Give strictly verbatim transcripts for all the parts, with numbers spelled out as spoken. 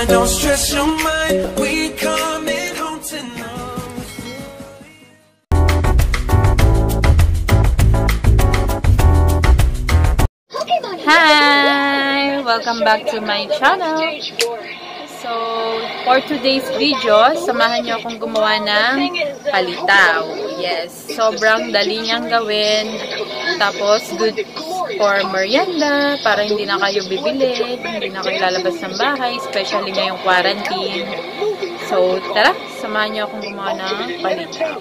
mind, don't stress your mind. We coming home tonight. Hi! Welcome back to my channel. So, for today's video, samahan nyo akong gumawa ng palitaw. Yes, sobrang dali niyang gawin. Tapos, good for merienda, para hindi na kayo bibili, hindi na kayo lalabas ng bahay, especially ngayong quarantine. So, tara, samahan nyo akong gumawa ng palitaw.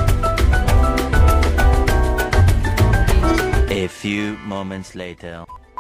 A few moments later.